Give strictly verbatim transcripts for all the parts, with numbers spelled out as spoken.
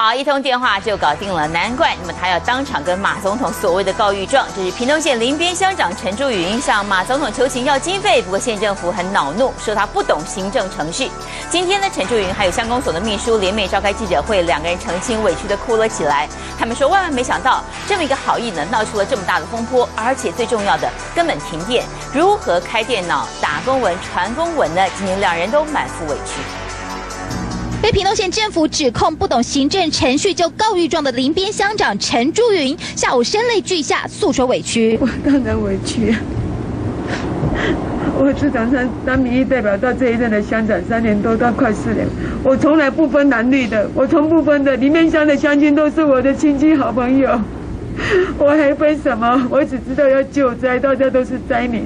好，一通电话就搞定了，难怪那么他要当场跟马总统所谓的告御状。这是屏东县林边乡长陈珠云向马总统求情要经费，不过县政府很恼怒，说他不懂行政程序。今天呢，陈珠云还有乡公所的秘书联袂召开记者会，两个人澄清，委屈的哭了起来。他们说万万没想到，这么一个好意呢，闹出了这么大的风波，而且最重要的，根本停电，如何开电脑、打公文、传公文呢？今天两人都满腹委屈。 被屏东县政府指控不懂行政程序就告御状的林边乡长陈珠云，下午声泪俱下诉说委屈。 我当然委屈，我市长当当民意代表到这一任的乡长三年多，到快四年，我从来不分蓝绿的，我从不分的，林边乡的乡亲都是我的亲戚好朋友，我还分什么？我只知道要救灾，大家都是灾民。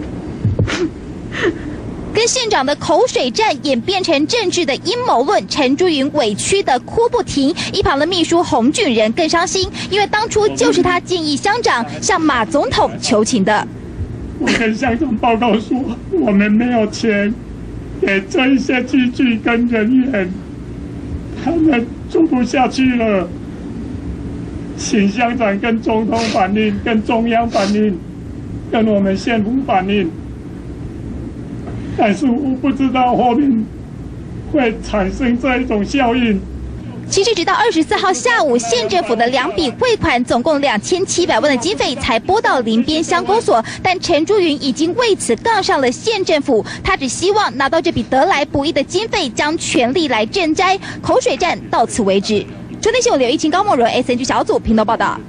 跟县长的口水战演变成政治的阴谋论，陈珠云委屈的哭不停。一旁的秘书洪俊仁更伤心，因为当初就是他建议乡长向马总统求情的。 我跟乡长报告说，我们没有钱给这一些机具跟人员，他们做不下去了，请乡长跟总统反映，跟中央反映，跟我们县府反映。但是我不知道后面会产生这一种效应。 其实直到二十四号下午，县政府的两笔汇款总共两千七百万的经费才拨到林边乡公所，但陈珠云已经为此杠上了县政府。他只希望拿到这笔得来不易的经费，将全力来赈灾。口水战到此为止。中天新闻刘一晴、高梦柔 S N G 小组屏东报道。